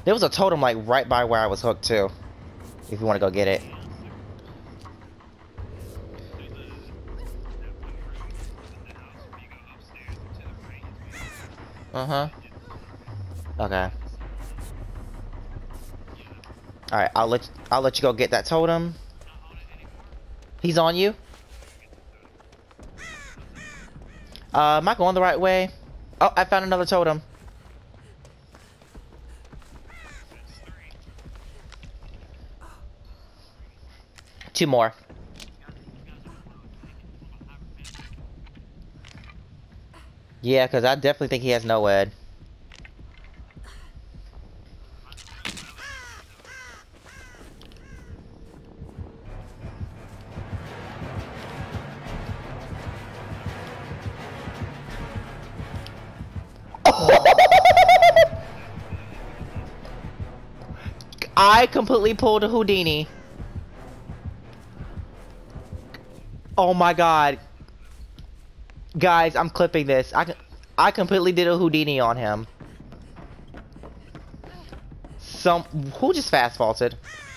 There was a totem like right by where I was hooked too. If you want to go get it. Uh-huh. Okay. Alright, I'll let you go get that totem. He's on you? Am I going the right way? Oh, I found another totem. Two more. Yeah, because I definitely think he has no ed. I completely pulled a Houdini. Oh my god. Guys, I'm clipping this. I completely did a Houdini on him. Who just fast faulted?